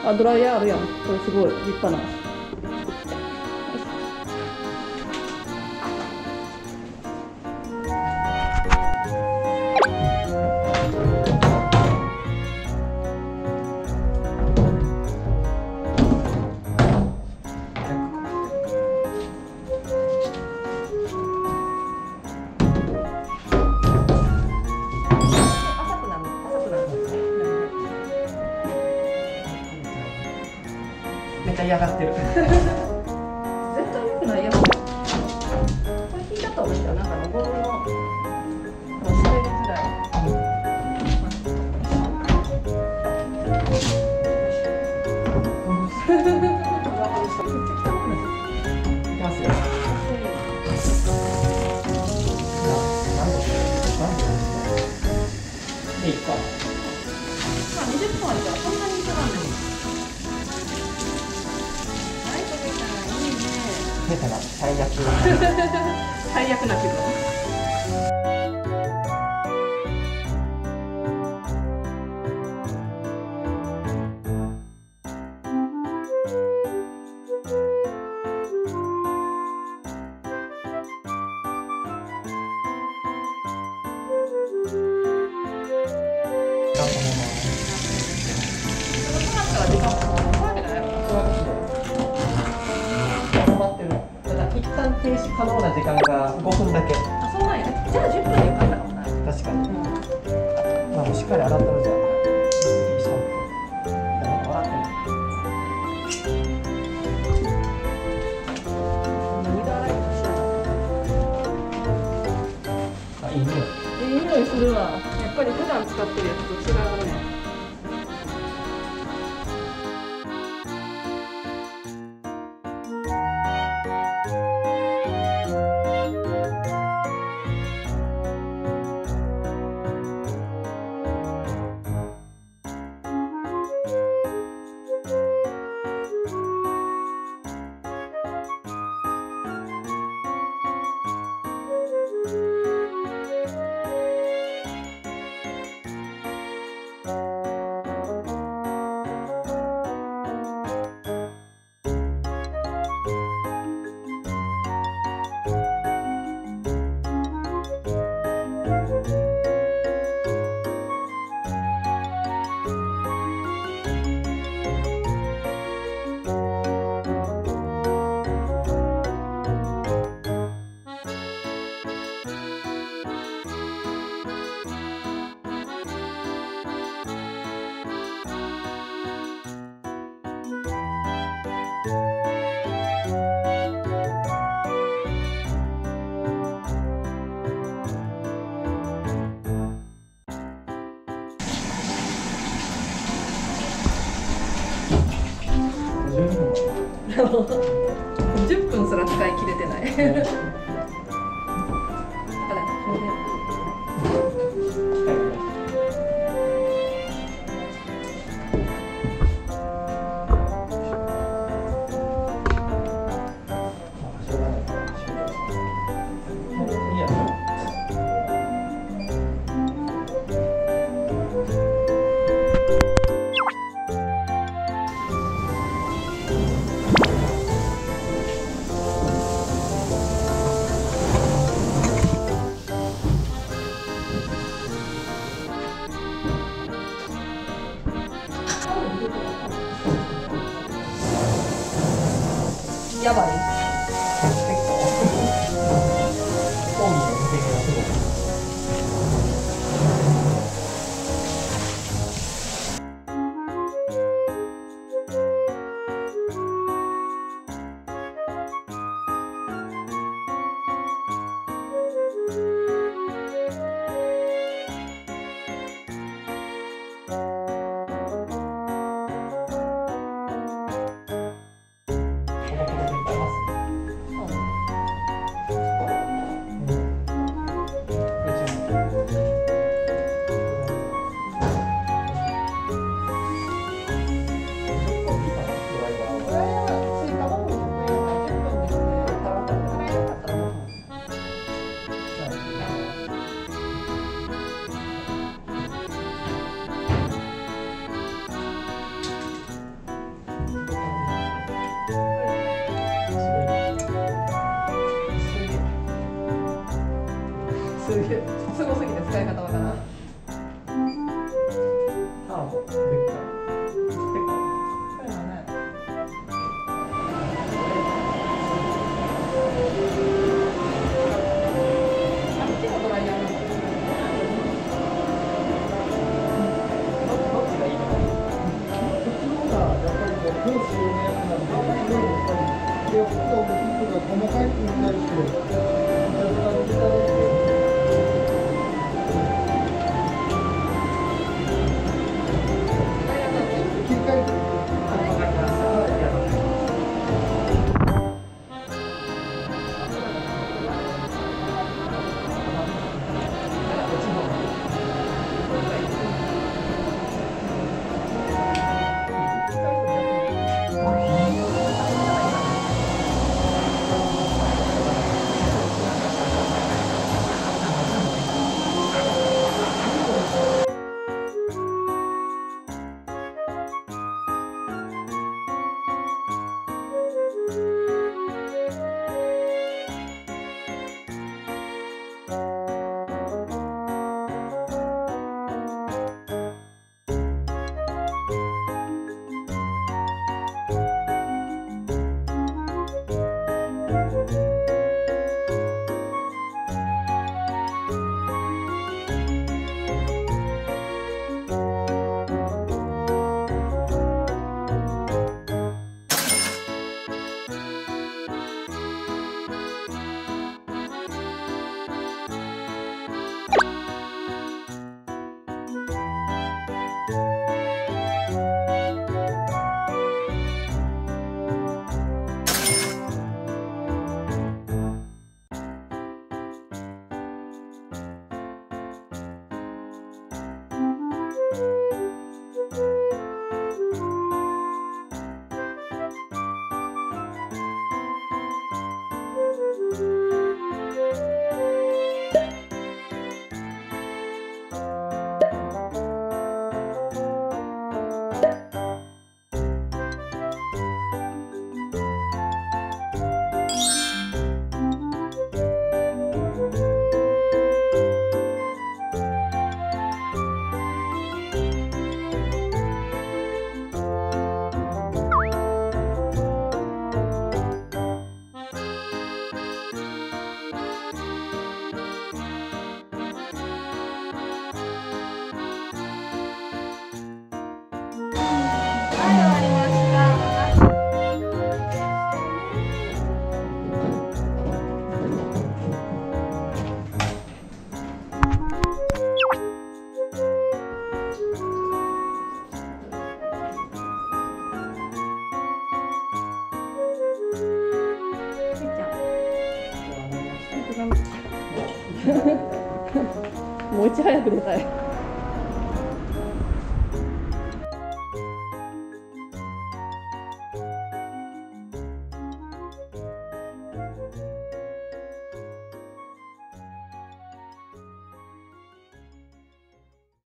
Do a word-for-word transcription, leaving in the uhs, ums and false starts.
あ、ドライヤーあるやん。これすごい立派な。 めっちゃ嫌がってる。 絶対良くないやつ。これ聞いたと思うよ。なんかのゴムの滑りづらい。 いきますよ。で、いっか。 まあ、にじゅっぷんあるから、そんなに急がんでも。 下手な最悪。 最悪な気分。 一旦停止可能な時間がごふんだけ。 あ、そうなんや。じゃあじゅっぷんでよかったかもな。 確かに。うん、まあもうしっかり洗ったのじゃ。いいしょ。なんか笑ってない。 二度洗いとしあ、いい匂い。 いい匂いするわ。やっぱり普段使ってるやつと違うね。じゅっぷんすら使い切れてない。だからこれで。やばい。 結構。講義の抜け毛がすごい。ここここでいっぱいあります。 かな。ターボでっかい。結構これはね。 あっちもドライヤーなの。 どっちがいいかな。 こっちの方がやっぱりこうコースのやつなんで、やっぱりで湿度の湿度が細かくなると、水が抜けたので。切り替えて。 もういち早く出たい。